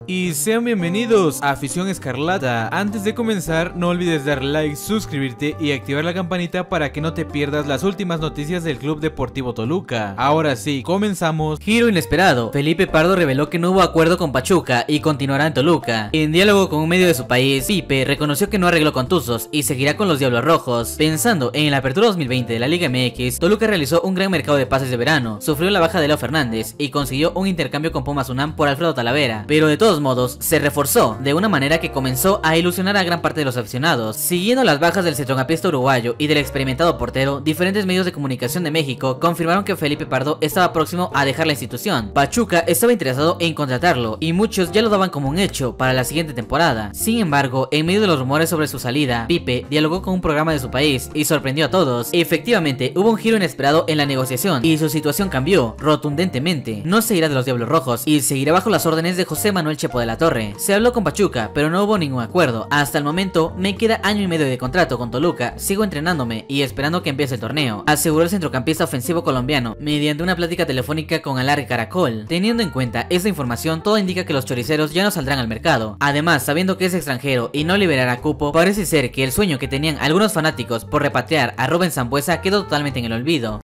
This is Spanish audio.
Y sean bienvenidos a Afición Escarlata. Antes de comenzar, no olvides dar like, suscribirte y activar la campanita para que no te pierdas las últimas noticias del Club Deportivo Toluca. Ahora sí, comenzamos. Giro inesperado. Felipe Pardo reveló que no hubo acuerdo con Pachuca y continuará en Toluca. En diálogo con un medio de su país, Pipe reconoció que no arregló con Tuzos y seguirá con los Diablos Rojos. Pensando en la apertura 2020 de la Liga MX, Toluca realizó un gran mercado de pases de verano, sufrió la baja de Leo Fernández y consiguió un intercambio con Pumas UNAM por Alfredo Talavera, pero de todos modos se reforzó de una manera que comenzó a ilusionar a gran parte de los aficionados. Siguiendo las bajas del centrocampista uruguayo y del experimentado portero, diferentes medios de comunicación de México confirmaron que Felipe Pardo estaba próximo a dejar la institución. Pachuca estaba interesado en contratarlo y muchos ya lo daban como un hecho para la siguiente temporada. Sin embargo, en medio de los rumores sobre su salida, Pipe dialogó con un programa de su país y sorprendió a todos. Efectivamente, hubo un giro inesperado en la negociación y su situación cambió rotundentemente. No se irá de los Diablos Rojos y seguirá bajo las órdenes de José Manuel Chepo de la Torre. Se habló con Pachuca, pero no hubo ningún acuerdo. Hasta el momento, me queda año y medio de contrato con Toluca, sigo entrenándome y esperando que empiece el torneo, aseguró el centrocampista ofensivo colombiano, mediante una plática telefónica con Alargue Caracol. Teniendo en cuenta esta información, todo indica que los choriceros ya no saldrán al mercado. Además, sabiendo que es extranjero y no liberará cupo, parece ser que el sueño que tenían algunos fanáticos por repatriar a Rubén Sambueza quedó totalmente en el olvido.